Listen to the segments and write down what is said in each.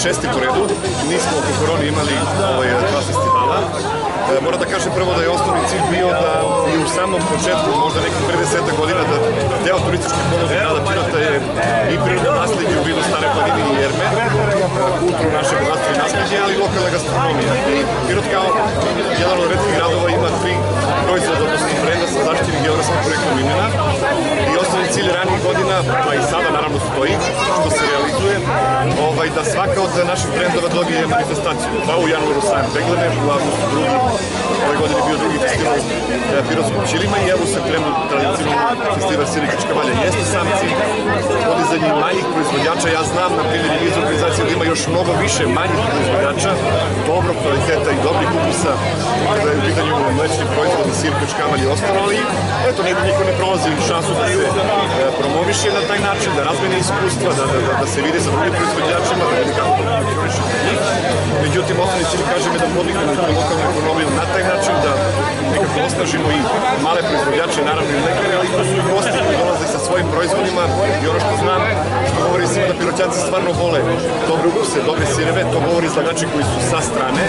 6. po redu. Nismo oko korone imali 2 festivala. Moram da kažem prvo da je osnovni cilj bio da i u samom početku, možda nekih 50 godina, da deo turističke ponude grada Pirota je i prirodno nasledđe u vidu Stare planine i Jerme, kulturu naše bogatstva i nasledđe, ali i lokalna gastronomija. I Pirot kao jedan od retkih gradova ima 3 proizvoda, odnosno brenda sa zaštićenim geografskim poreklom imena. I osnovni cilj ranijih godina, pa i sada naravno stoji, što se realizuje, da svaka od naših brendova dobije manifestaciju. Pa u januaru Sajam Peglane, u avgustu drugi, ove godine je bio drugi festival Pirotskog ćilima i evo u septembru tradicionalno festival Sir i Krčkavalja. Jeste sam cilj podizanje manjih proizvođača. Ja znam, na primjer, iz organizacije da ima još mnogo više manjih proizvođača, dobrog kvaliteta i dobrih ukusa, kada je u pitanju mlečni proizvod, Sir, Krčkavalj i ostalo, ali eto, niko ne prolazi šansu da se promoviše na taj način, da razmene iskustva, da se vide sa drugim proizvođačima, da vidi kako to funkcioniše kod njih. Međutim, osnovni cilj, kažem, je da podignemo i lokalnu ekonomiju na taj način da nekako osnažimo i male proizvođače, naravno i mlekare, ali to su i gosti koji dolaze sa svojim proizvodima i ono što znam, što govori svima da Piroćanci stvarno vole dobre ukuse, dobre sireve, to govori izlagači koji su sa strane,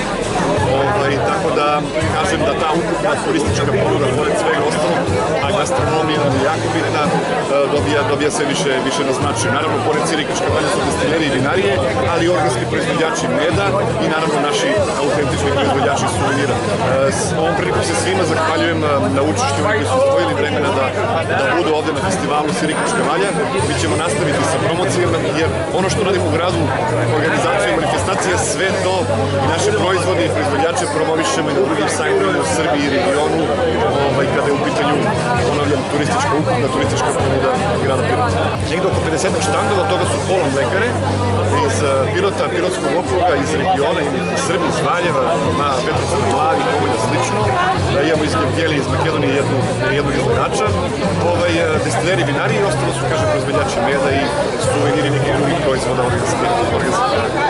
tako da kažem da ta ukupna turistička ponuda, pored svega ostalog, a gastronomija nam je jako bitna, dobija se više na značaju. Naravno, pored Sira i Krčkavalja su destilerije i vinarije, ali i organski proizvođači meda i naravno naši autentični proizvođači suvenira. Ovom priliku se svima zahvaljujem na učešću koji su izdvojili vremena da budu ovde na festivalu Sir i Krčkavalja. Mi ćemo nastaviti sa promocijama, jer ono što radimo u gradu, organizacija i manifestacija, sve to i naše proizvode i proizvođače promovišemo i na drugim sajtovima u Srbiji i regionu, kada je u pitanju, ponavljam, ukupna turistička ponuda grada Pirota. Negde oko 50 štandova, od toga su pola mlekare iz Pirota, Pirotskog okruga, iz regiona, iz Srbije, iz Valjeva, na Petrovskog Glavi, Kobulja, slično. Imamo iz Gevgelije, iz Makedonije jednog izlagača, destileri, vinari i ostalo su, kažem, proizvođači meda i suveniri nekih drugih proizvoda organskih.